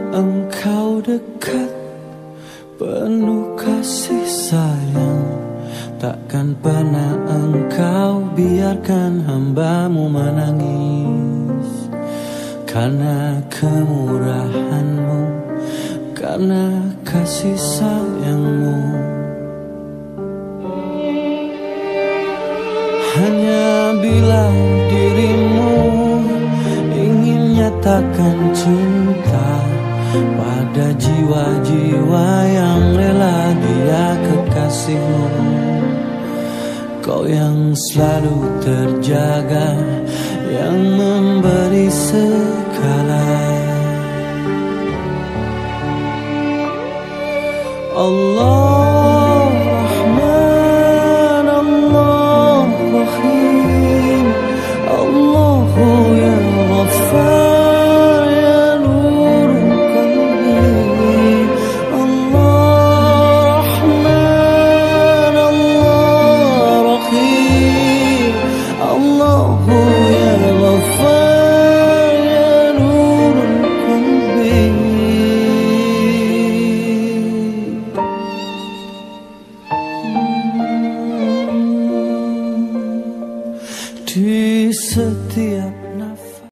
Engkau dekat, penuh kasih sayang. Takkan pernah engkau biarkan hambamu menangis. Karena kemurahanmu, karena kasih sayangmu. Hanya bila dirimu ingin nyatakan cinta pada jiwa-jiwa yang rela dia kekasihmu, kau yang selalu terjaga, yang memberi segala. Allah